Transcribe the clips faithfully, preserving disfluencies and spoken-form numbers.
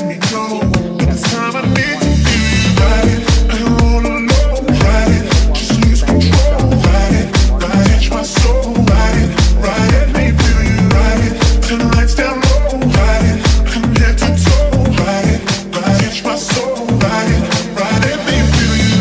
telling me no. This time I need to be ride it. I don't wanna know, ride it. Just lose control, ride it. Ride it, my soul, ride it. Ride it, make me feel you, ride it. Turn the lights down low, ride it. From head to toe, ride it. Ride it, my soul, ride it. Ride it, make me feel you.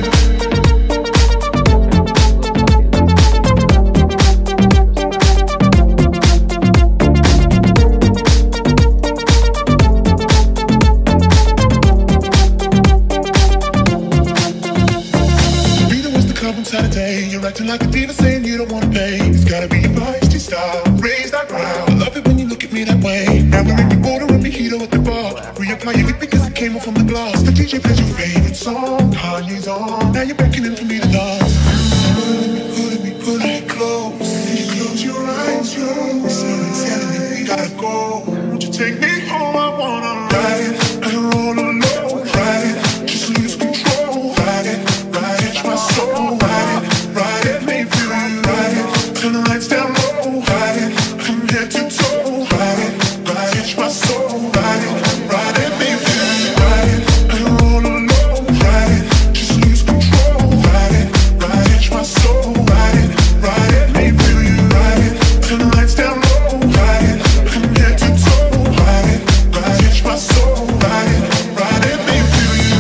Saturday, you're acting like a diva, saying you don't wanna pay. It's gotta be your feisty style, raise that ground. I love it when you look at me that way. Now we're in the border and mojito at the bar. Reapply your lip because it came off from the glass. The D J plays your favorite song, Kanye's on. Now you're beckoning for me to dance. Pulling me, pulling me, pulling me close. You close your eyes, you're slowly telling me we gotta go. Won't you take me home? I wanna ride it. I don't wanna know, ride it. Just lose control, ride it. Ride it, my soul, ride it. Ride it, make me feel you, ride it. Turn the lights down low, ride it. From head to toe, ride it. Ride it, my soul, ride it. Ride it, make me feel you, ride it. I don't wanna know, ride it. Just lose control, ride it. Ride it, my soul, ride it. Ride it, make me feel you, ride it. Turn the lights down low, ride it. From head to toe, ride it. Ride it, my soul, ride it. Ride it, make me feel you.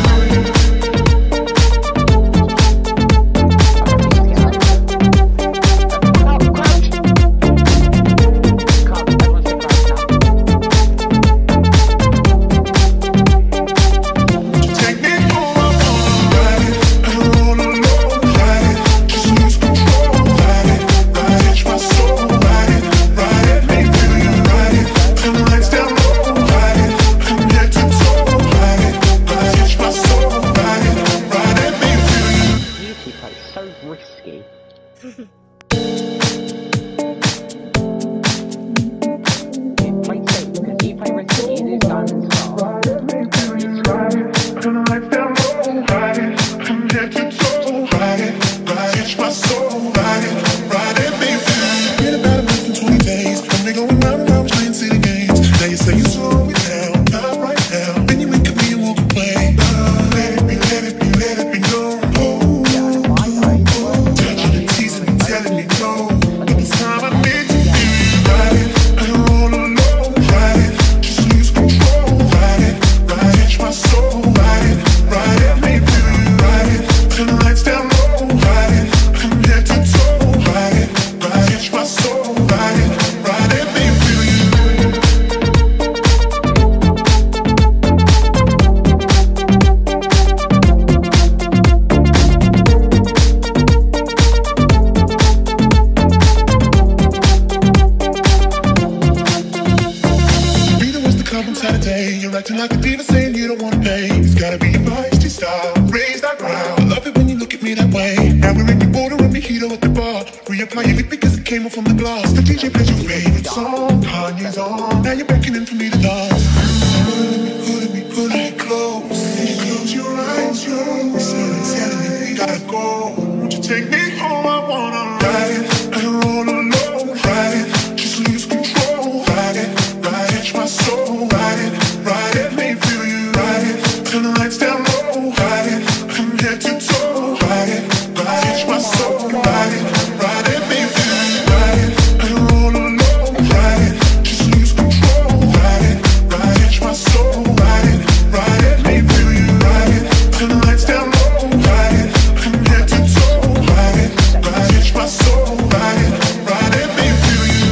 Saturday, you're acting like a diva, saying you don't wanna pay. It's gotta be your feisty style, raise that ground. I love it when you look at me that way. Now we're in the border and mojito at the bar. Reapply your lip because it came off from the glass. The D J plays your favorite song, Kanye's on. Now you're beckoning for me to dance. Pulling me, pulling me, pulling me close. You close your eyes, you're slowly telling me we gotta go. Won't you take me home? I wanna ride it. I don't wanna know, ride it. Just lose control, ride it. Ride it, my soul, ride it. Ride it, make me feel you, ride it. Turn the lights down low, ride it. From head to toe, ride it. Ride it, my soul, ride it. Ride it, make me feel you, ride it. I don't wanna know, ride it. Just lose control, ride it. Ride it, my soul, ride it. Ride it, make me feel you, ride it. Turn the lights down low, ride it. From head to toe, ride it. Ride it, my soul, ride it. Ride it, make me feel you.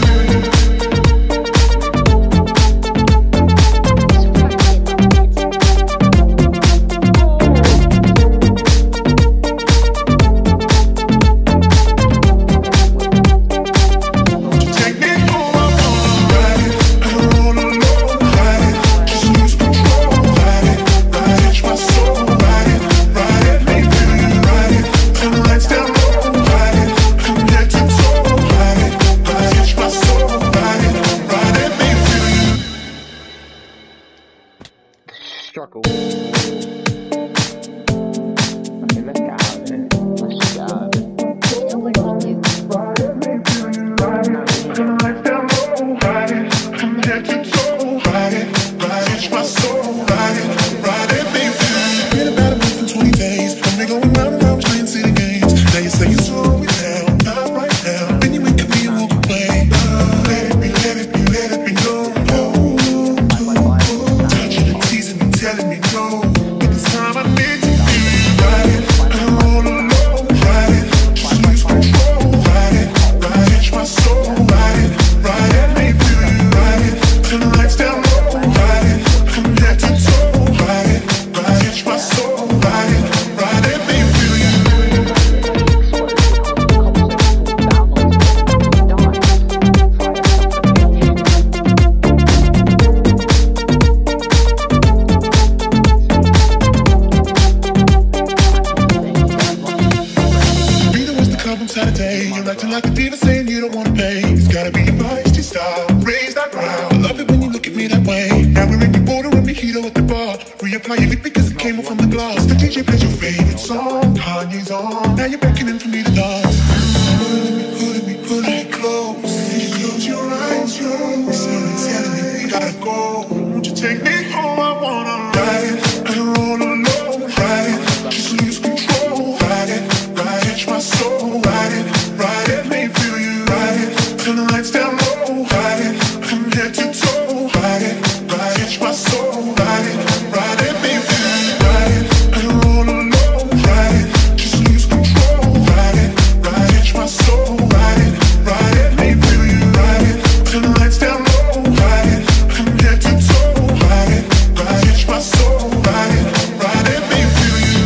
Struggle. Okay, let's get out of it. Let's just get out of it. Ride it, from head to toe, ride it, ride it, my soul, ride it, ride it, baby. Been about a month and twenty days. I've been going round and round playing city games. Now you say you slow it down, not right now. Then you wink at me and walk away. Oh, let it be, let it be, let it be known. Oh, touching and teasing and telling me no. But this time I need to be ride it. I'm all alone, ride it. Just lose control, ride it, ride it. Catch my soul, ride it, ride it. Make me feel you, ride it. Turn the lights down low, ride it. From head to toe, ride it, ride it. Catch my soul, ride it, ride it. Make me feel you. Saturday, you're acting like a diva, saying you don't wanna pay. It's gotta be your feisty style, raise that ground. I love it when you look at me that way. Now we're in your border and mojito at the bar. Reapply your lip because it came off from the glass. The D J plays your favorite song, Kanye's on. Now you're beckoning for me to dance. Pulling me, pulling me, pulling me close. You close your eyes, you're still telling me we gotta go. Won't you take me home? I wanna ride it, I'm all alone, ride it. Just lose control, ride it, ride it, my soul, ride it, ride it, make me feel you, ride it. Turn the lights down low, ride it, from head to toe, ride it, ride it, my soul, ride it, ride it, make me feel you, ride it. I'm all alone, ride it, just lose control, ride it, ride it, my soul, ride it, ride it, make me feel you, ride it. Turn the lights down low, ride it, from head to toe, ride it, ride it, my soul, ride it, ride it, make me feel you.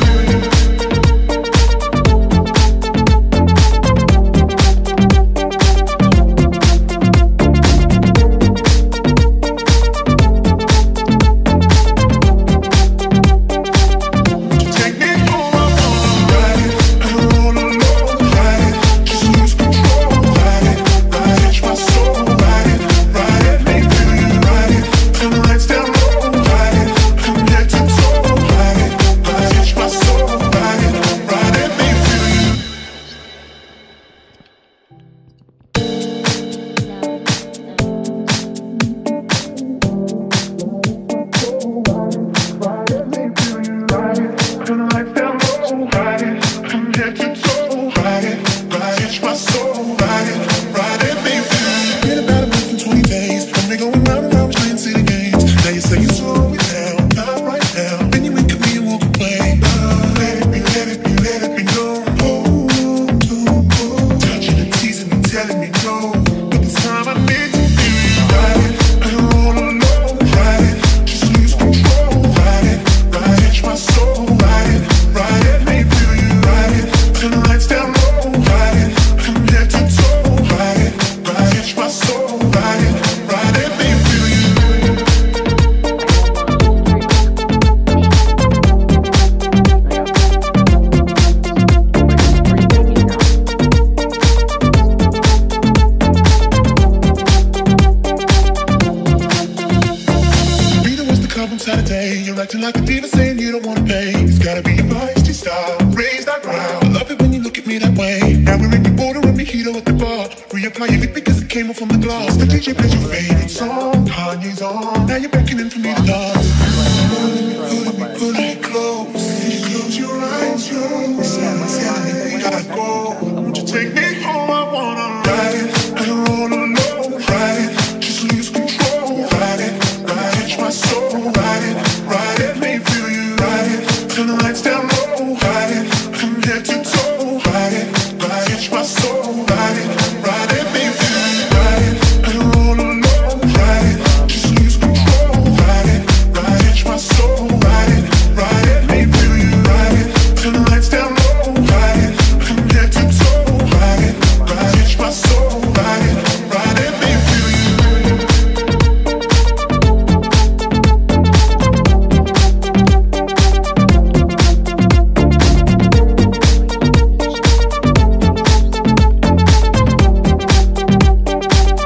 Saturday, you're acting like a diva, saying you don't wanna pay. It's gotta be your feisty style, raise that ground. I love it when you look at me that way. Now we're in your border and mojito at the bar. Reapply your lip because it came off from the glass. The D J plays your favorite song, Kanye's on. Now you're beckoning for me to dance. Pulling me, pulling me, pulling me close. You close your eyes, you're telling me we gotta go. Won't you take me home? I wanna ride it, I'm all alone, ride it. Just lose control, ride it, ride it, my soul, ride it, ride it, make me feel you, ride it. Turn the lights down low, ride it, from head to toe, ride it, ride it, my soul, ride it, ride it, make me feel you, ride it. I'm all alone, ride it, just lose control, ride it, ride it, my soul, ride it, ride it, make me feel you, ride it. Turn the lights down low, ride it, from head to toe, ride it, ride it, my soul, ride it, ride it, make me feel you.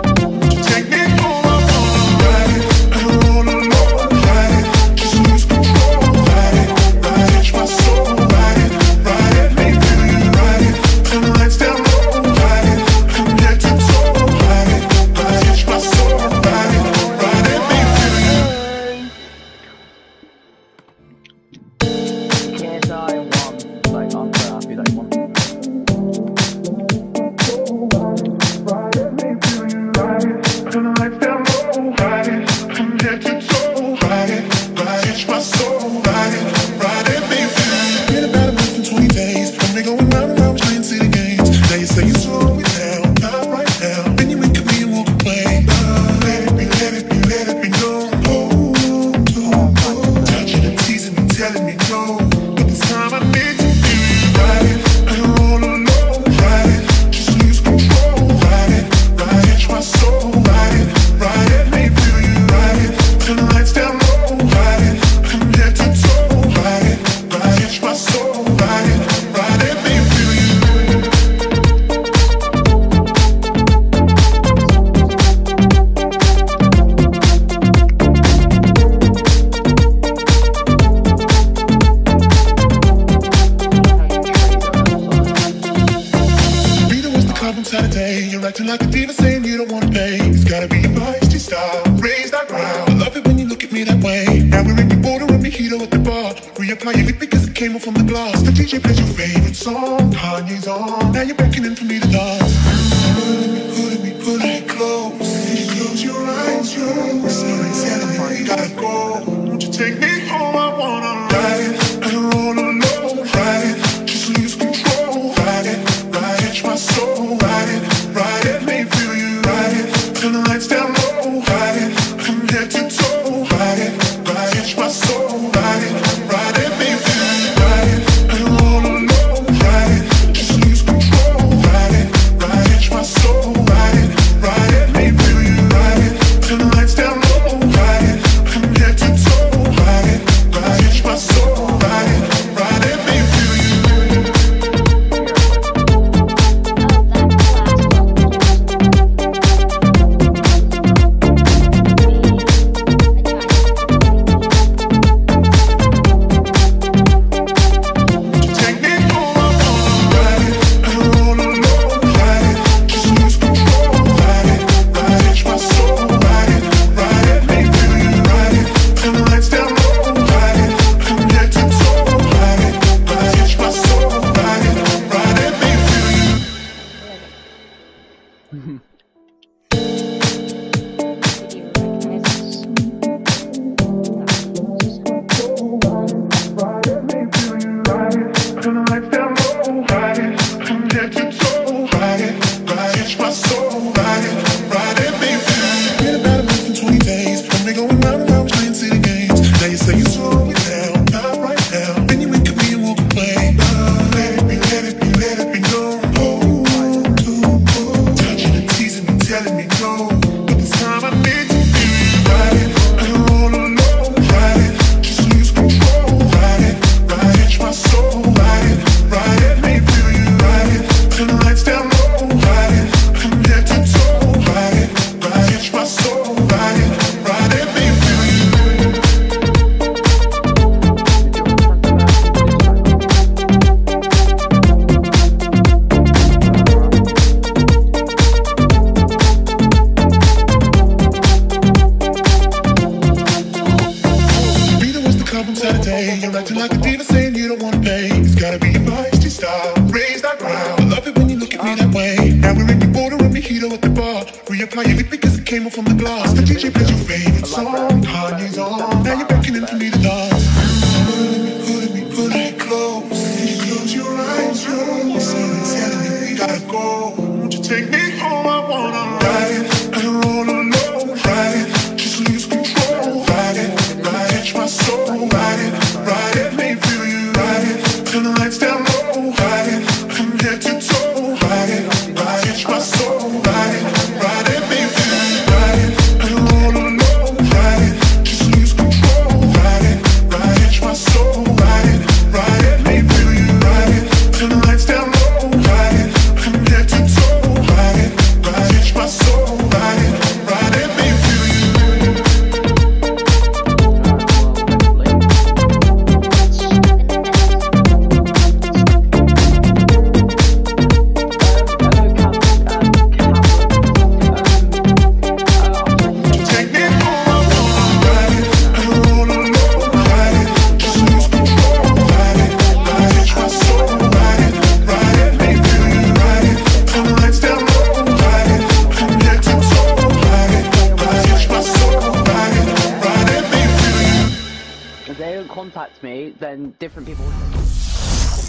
Take me home, I wanna ride it, I'm all alone, ride it, just lose control. mojito at the bar. Reapply your lip because it came off from the glass. The D J plays your favorite song, Kanye's on. Now you're beckoning for me to dance. Pulling me, pulling me, pulling me close. Close your eyes, your eyes. Telling me you gotta go. Won't you take me home? I wanna ride it. I don't roll alone. Ride it, just lose control. Ride it, ride it, my soul. Ride it, ride it, make me feel you. Ride it, turn the lights down low. Ride it, from head to toe. Ride it, ride it, my soul. Ride it, ride it, make me feel you. Ride it, I don't roll alone. Ride it, just lose control. Ride it, ride it, my soul. Ride it, ride it, make me feel you. Ride it, turn the lights down low. Ride it, from head to toe. Ride it, ride it, my soul. Ride it, ride it, make me feel you. Take me home, I wanna ride it. I don't roll alone. Ride it, just lose control. Ride it, ride it, my soul. Ride it, ride it, make me feel you. Ride it, turn the lights down low. Ride it, from head to toe. Ride it, ride it, my soul. Ride it, ride it, make me feel you. Ride it, make me feel you. Ride it, turn the lights down low. Ride it, from head to toe. Ride it, ride it, my soul. Ride it, ride it, make me feel you. Been about a month and twenty days. I've been going round and round playing city games. Now you say you slow it down, not right now. Then you wink at me and walk away. Uh, let it be, let it be, let it be known. Oh, oh, oh. Touching and teasing me, telling me no. But this time I need to feel you. Ride it, I don't roll alone. Ride it, just lose control. Ride it, ride it, my soul. Ride it, ride it, make me feel you. Ride it, turn the lights down low. Ride it, from head to toe. Ride it, ride it, my soul. Ride it, ride it, make me feel you. Neither was the club on Saturday. You're acting like a diva, saying you don't wanna pay. It's gotta be your feisty style. Raise that ground. I love it when you look at me that way. Now we're in the border and mojito at the bar. Reapply your lip because it came off from the glass. The D J plays your favorite song, Kanye's on. Now you're beckoning for me to dance. Pulling me, pulling me, pulling me close. Close your eyes, your eyes. Telling me we gotta go. Won't you take me home? I wanna ride it. I don't roll alone. Ride it, just lose control. Ride it, ride it, my soul. Ride it, ride it, make me feel you. Ride it, turn the lights down low. Ride it, from head to toe. Ride it, ride it, my soul. Ride it, ride it, make me feel you. Ride it, I don't roll alone. Ride it, just lose control. Ride it, ride it, my soul. Ride it, ride it, make me feel you. Ride it, turn the lights down low. Ride it, from head to toe. Ride it, ride it, my soul. Ride it, ride it, make me feel you. Take me home, I wanna ride it. I don't roll alone. Ride it, just lose control. Ride it, ride it, my soul. Ride it, ride it, make me feel you. Ride it, turn the lights down low. Ride it, from head to toe. Ride it, ride it, my soul. Ride it, ride it, make me feel you. If they don't contact me, then different people.